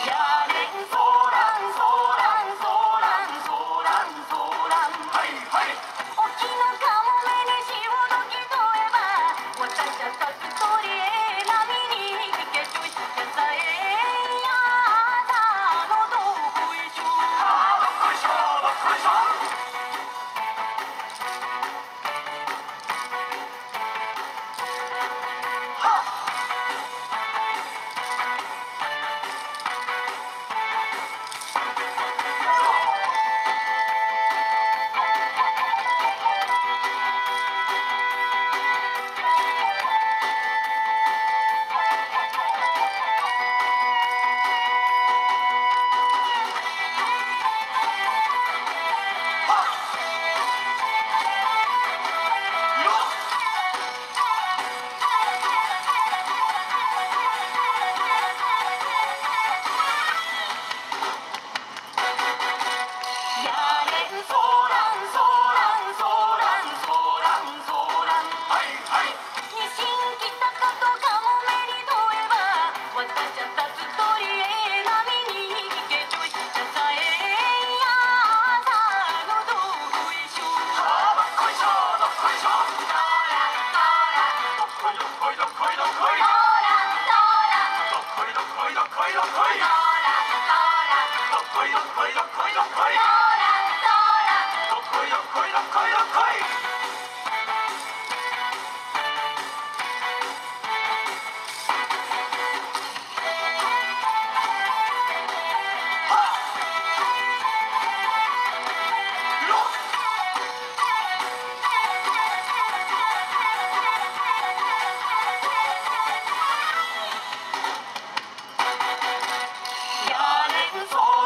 やれんそらんそらんそらんそらんそらん、はいはい、沖のカモメに潮時とえば私はたつ鳥へ波に引けとしてさえやだのどこいしょ、どっこいしょどっこいしょ、やれんそ